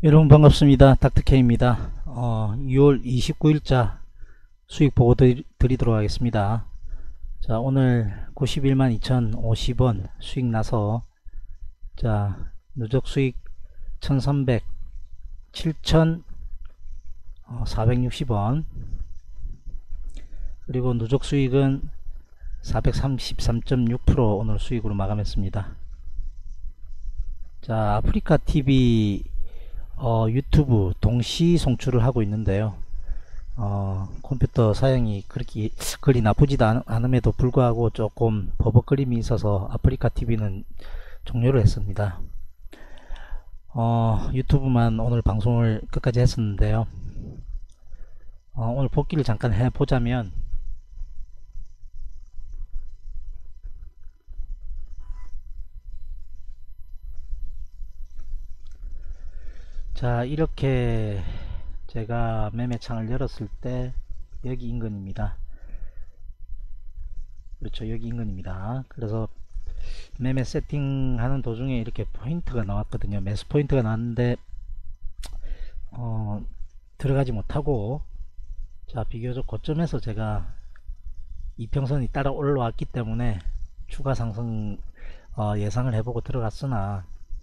여러분 반갑습니다. 닥터케입니다. 6월 29일자 수익 보고 드리도록 하겠습니다. 자, 오늘 91만 2050원 수익 나서, 자, 누적 수익 1300, 7460원, 그리고 누적 수익은 433.6% 오늘 수익으로 마감했습니다. 자, 아프리카TV 유튜브 동시 송출을 하고 있는데요. 컴퓨터 사양이 그렇게 그리 나쁘지도 않음에도 불구하고 조금 버벅거림이 있어서 아프리카TV는 종료를 했습니다. 유튜브만 오늘 방송을 끝까지 했었는데요. 오늘 복귀를 잠깐 해보자면, 자, 이렇게 제가 매매창을 열었을 때 여기 인근입니다. 그렇죠, 여기 인근입니다. 그래서 매매 세팅하는 도중에 이렇게 포인트가 나왔거든요. 매수 포인트가 나왔는데 들어가지 못하고, 자, 비교적 고점에서 제가 이평선이 따라 올라왔기 때문에 추가 상승 예상을 해보고 들어갔으나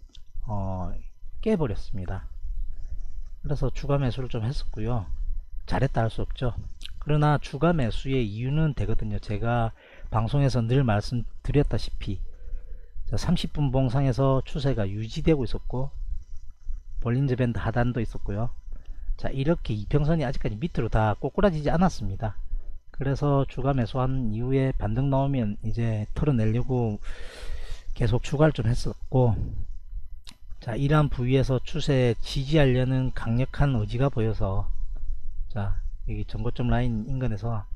깨버렸습니다. 그래서 추가 매수를 좀 했었고요. 잘했다 할 수 없죠. 그러나 추가 매수의 이유는 되거든요. 제가 방송에서 늘 말씀드렸다시피, 30분 봉상에서 추세가 유지되고 있었고, 볼린저 밴드 하단도 있었고요. 자, 이렇게 이평선이 아직까지 밑으로 다 꼬꾸라지지 않았습니다. 그래서 추가 매수한 이후에 반등 나오면 이제 털어내려고 계속 추가를 좀 했었고, 자, 이러한 부위에서 추세 지지하려는 강력한 의지가 보여서, 자, 여기 전고점 라인 인근에서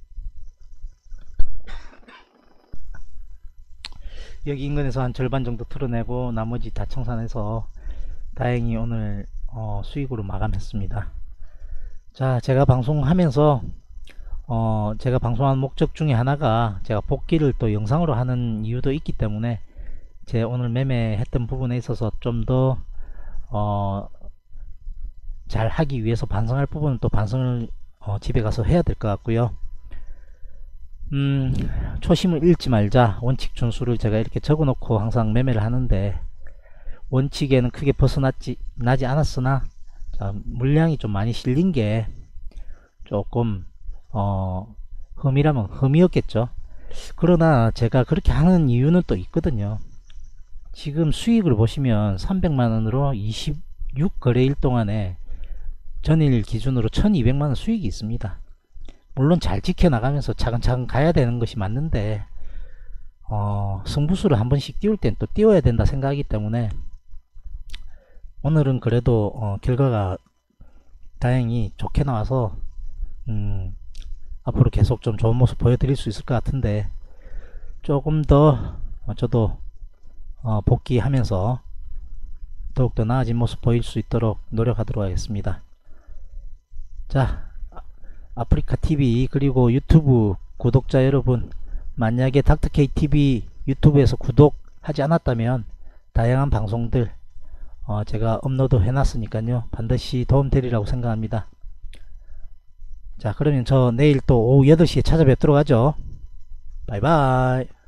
여기 인근에서 한 절반 정도 털어내고 나머지 다 청산해서 다행히 오늘 수익으로 마감했습니다. 자, 제가 방송하면서 제가 방송한 목적 중에 하나가 제가 복귀를 또 영상으로 하는 이유도 있기 때문에, 제 오늘 매매했던 부분에 있어서 좀 더 잘 하기 위해서 반성할 부분은 또 반성을 집에 가서 해야 될 것 같고요. 초심을 잃지 말자, 원칙 준수를 제가 이렇게 적어 놓고 항상 매매를 하는데, 원칙에는 크게 벗어나지 않았으나, 자, 물량이 좀 많이 실린 게 조금 흠이라면 흠이었겠죠. 그러나 제가 그렇게 하는 이유는 또 있거든요. 지금 수익을 보시면 300만원으로 26거래일 동안에 전일 기준으로 1200만원 수익이 있습니다. 물론 잘 지켜나가면서 차근차근 가야 되는 것이 맞는데, 승부수를 한 번씩 띄울 땐 또 띄워야 된다 생각하기 때문에, 오늘은 그래도 결과가 다행히 좋게 나와서 앞으로 계속 좀 좋은 모습 보여드릴 수 있을 것 같은데, 조금 더 저도 복귀하면서 더욱더 나아진 모습 보일 수 있도록 노력하도록 하겠습니다. 자, 아프리카TV 그리고 유튜브 구독자 여러분, 만약에 닥터케이TV 유튜브에서 구독하지 않았다면 다양한 방송들 제가 업로드 해놨으니까요, 반드시 도움되리라고 생각합니다. 자, 그러면 저 내일 또 오후 8시에 찾아뵙도록 하죠. 바이바이.